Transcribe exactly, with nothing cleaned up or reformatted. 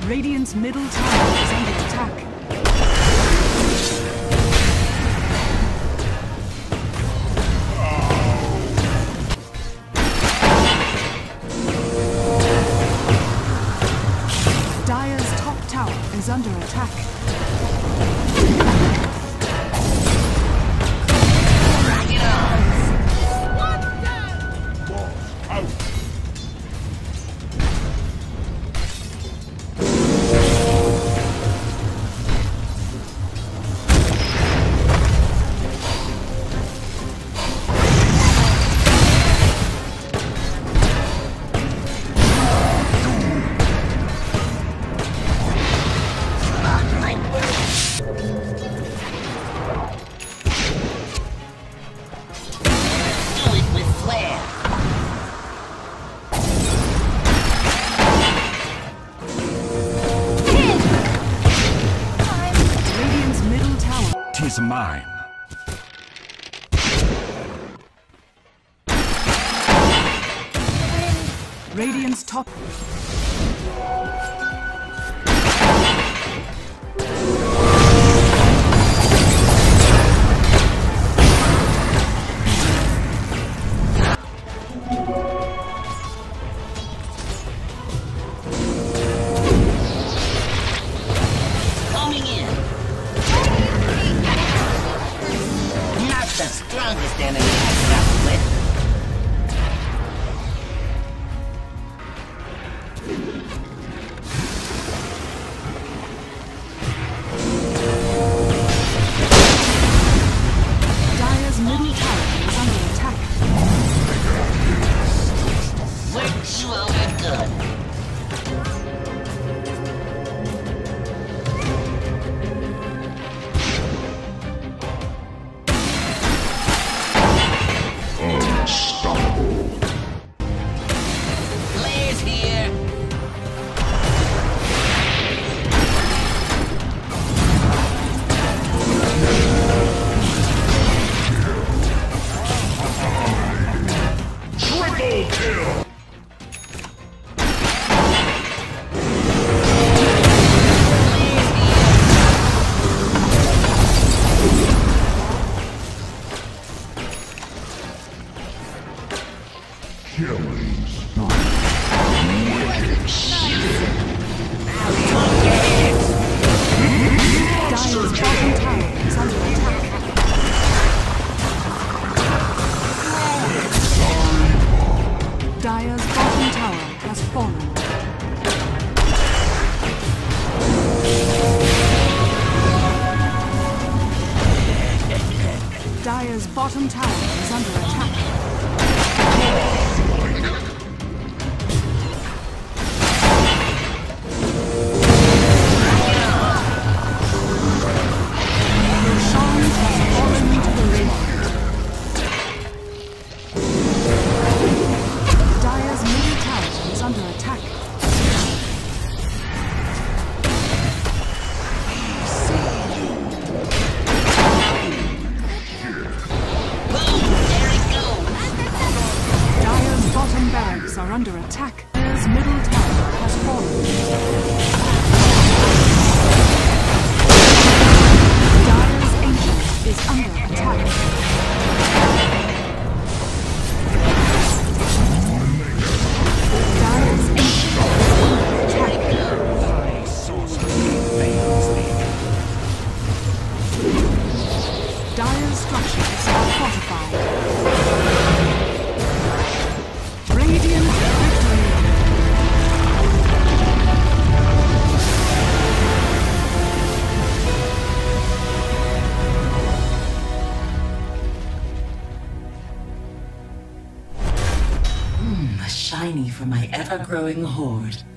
Radiant's middle tower is under attack. Dire's top tower is under attack. Bring it on! Is mine. Radiant's top. Coming in. Not the strongest enemy I've dealt with. Dire's middle tower is under attack. Worked you over good. Unstoppable. Blaze here. Triple kill. Killing spree. Wicked sick. Dire's bottom tower is under attack. Dire's bottom tower has fallen. Dire's bottom tower is under attack. Sean has fallen to the ring. Dire's middle tower is under attack. Boom! There it goes! Dire's bottom barracks are under attack. Dire's middle tower has fallen. Dire's ancient is under attack. Dire's ancient is under attack. Dire's structures are fortified. Radiant victory! Mmm, a shiny for my ever-growing hoard.